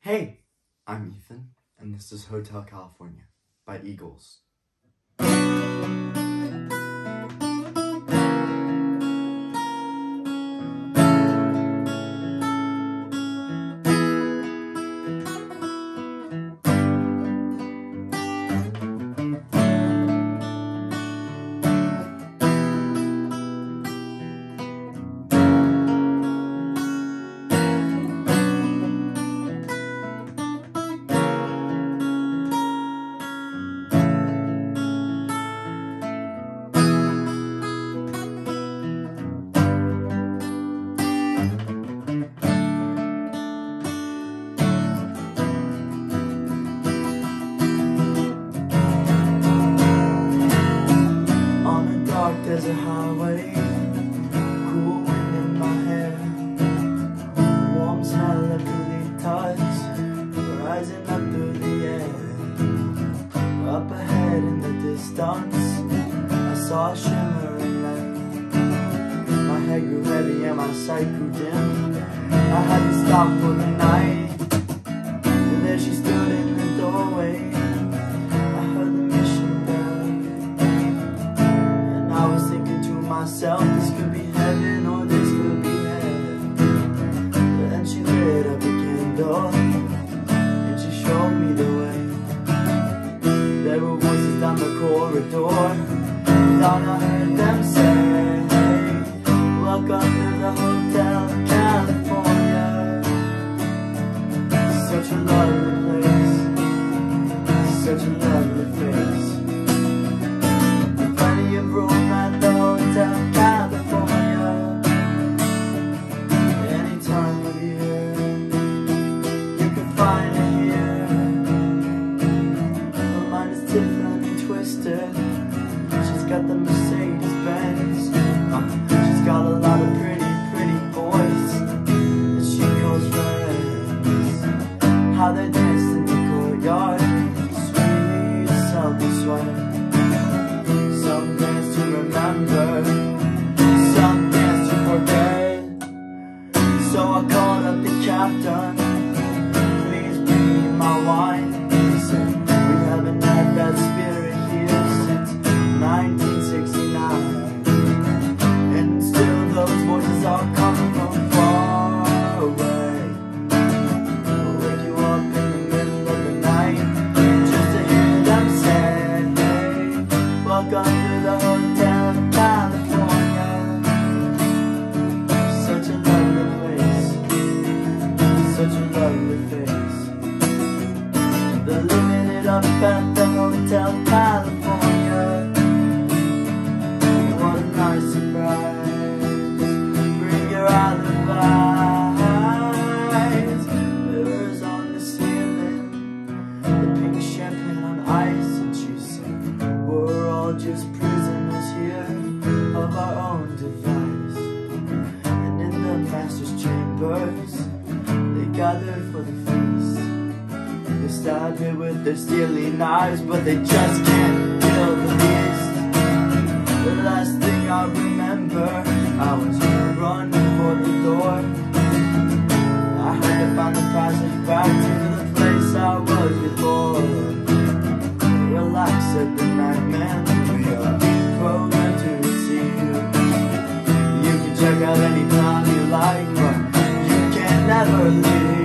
Hey, I'm Ethan, and this is Hotel California by Eagles. There's a highway, cool wind in my hair, warm smell of eucalyptus rising up through the air. Up ahead in the distance, I saw a shimmering light. My head grew heavy and my sight grew dim. I had to stop for the night, and there she stood in the doorway. This could be heaven or this could be hell. But then she lit up a candle and she showed me the way. There were voices down the corridor, thought I heard them say, welcome to the Hotel California. Such a lovely place, such a lovely face. Plenty of room at the Hotel California. Any time of year you can find it here. Her mind is different and twisted. She's got the Mercedes Benz. She's got a lot of pretty boys that she calls friends. How they dance in the courtyard, sweet, selfish sweat. Some dance to remember, some dance to forget. So I called up the captain, please bring me my wine. He said, we haven't had that spirit here since 1969. And still those voices are coming from far away. I'll wake you up in the middle of the night just to hear them say, hey, welcome to the Hotel California. Such a lovely place, such a lovely face. They're living it up at the Hotel California. What a nice surprise, bring your alibis. Mirrors on the ceiling, the pink champagne on ice. And she said, we're all just prisoners here of our own device. And in the master's chambers, they gathered for the feast. They stab me with their steely knives, but they just can't kill the beast. The last thing I remember, I was running for the door. I had to find the passage back to the place I was before. Relax, said the night man, we are programmed to receive you. You can check out any time you like, but you can never leave.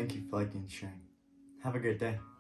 Thank you for liking and sharing. Have a great day.